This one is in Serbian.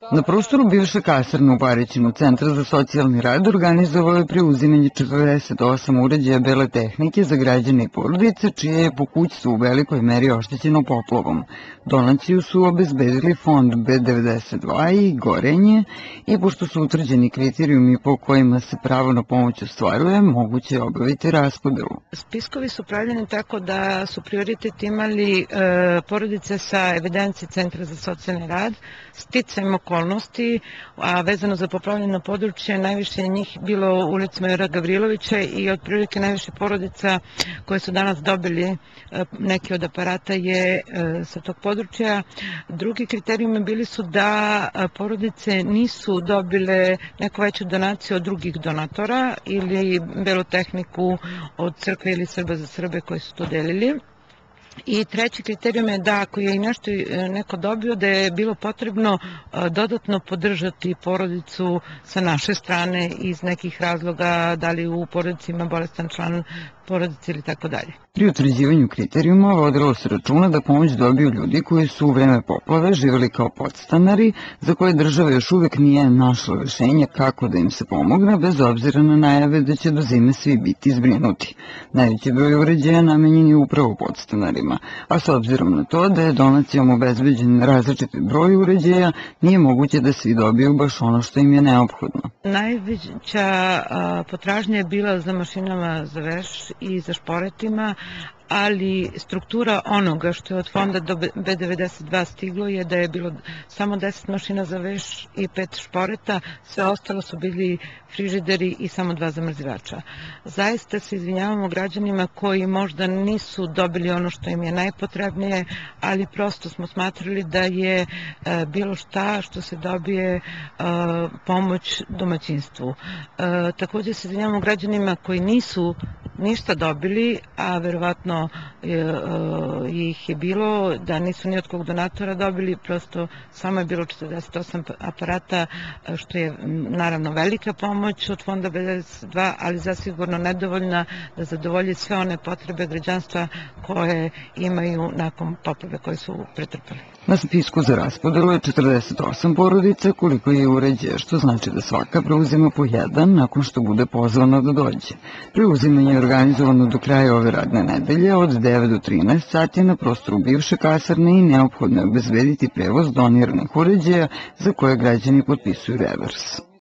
Na prostoru bivše kasarne u Baričinu Centra za socijalni rad organizovao je preuzimanje 48 uređaja bele tehnike za građane i porodice, čije je pokućstvo u velikoj meri oštećeno poplavom. Donaciju su obezbedili fond B92 i Gorenje i pošto su utvrđeni kriterijumi po kojima se pravo na pomoć ostvaruje, moguće je obaviti raspodelu. Spiskovi su pravljeni tako da su prioritet imali porodice sa evidencije Centra za socijalni rad, sticajem okolnosti, a vezano za poplavljeno područje, najviše njih bilo u ulici Majora Gavrilovića i otprilike najviše porodica koje su danas dobili neki od aparata je sa tog područja. Drugi kriterijumi bili su da porodice nisu dobile neku veću donaciju od drugih donatora ili belu tehniku od crkve ili Srba za Srbe koji su to delili. I treći kriterijum je da ako je i nešto neko dobio, da je bilo potrebno dodatno podržati porodicu sa naše strane iz nekih razloga, da li u porodici ima bolestan član porodice ili tako dalje. Pri utvrđivanju kriterijuma vodilo se računa da pomoć dobiju ljudi koji su u vreme poplave živjeli kao podstanari, za koje država još uvek nije našla rešenja kako da im se pomogne, bez obzira na najave da će do zime svi biti zbrinuti. Najveći broj uređaja namenjen je upravo podstanarima, a s obzirom na to da je donacijom obezbeđen različiti broj uređaja, nije moguće da svi dobiju baš ono što im je neophodno. Najveća potražnja je bila za mašinama za veš i za šporetima, ali struktura onoga što je od fonda do B92 stiglo je da je bilo samo 10 mašina za veš i 5 šporeta, sve ostalo su bili frižideri i samo 2 zamrzivača. Zaista se izvinjavamo građanima koji možda nisu dobili ono što im je najpotrebnije, ali prosto smo smatrali da je bilo šta što se dobije pomoć domaćinstvu. Takođe se izvinjavamo građanima koji nisu ništa dobili, a verovatno ih je bilo da nisu ni od kog donatora dobili, prosto samo je bilo 48 aparata, što je naravno velika pomoć od fonda B92, ali zasigurno nedovoljna da zadovolji sve one potrebe građanstva koje imaju nakon poplave koje su pretrpali. Na spisku za raspodelu je 48 porodica koliko je uređaja, što znači da svaka preuzima po jedan nakon što bude pozvana da dođe. Preuzimanje je organizovano do kraja ove radne nedelje od 9 do 13 sati na prostoru bivše kasarne i neophodno je obezbediti prevoz doniranih uređaja za koje građani potpisuju revers.